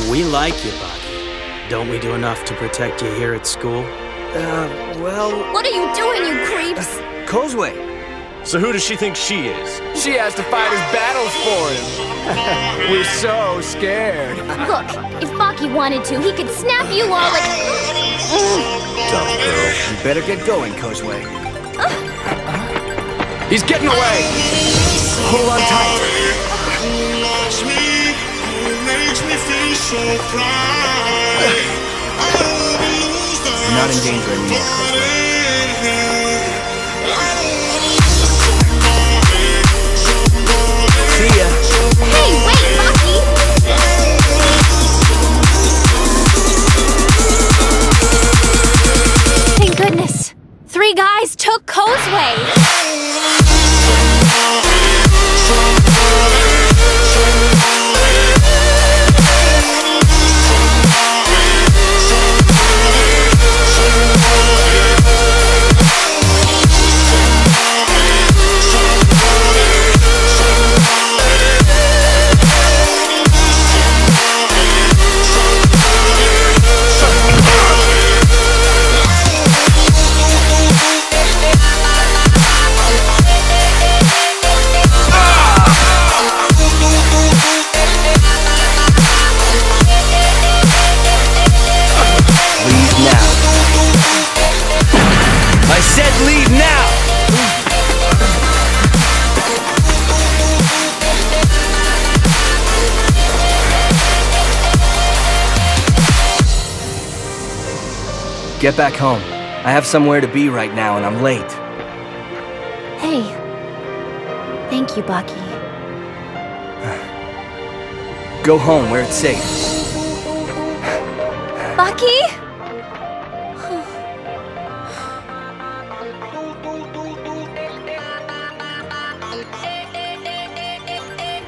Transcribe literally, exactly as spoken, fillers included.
We like you, Baki. Don't we do enough to protect you here at school? Uh, well... What are you doing, you creeps? Kozue. So who does she think she is? She has to fight his battles for him. We're so scared. Look, if Baki wanted to, he could snap you all like... Dumb girl. You better get going, Kozue. He's getting away. Hold on tight. You're not in danger anymore, Kozue. See ya. Hey, wait, Baki! Thank goodness. Three guys took Kozue. I said leave now! Get back home. I have somewhere to be right now and I'm late. Hey. Thank you, Baki. Go home where it's safe. Baki?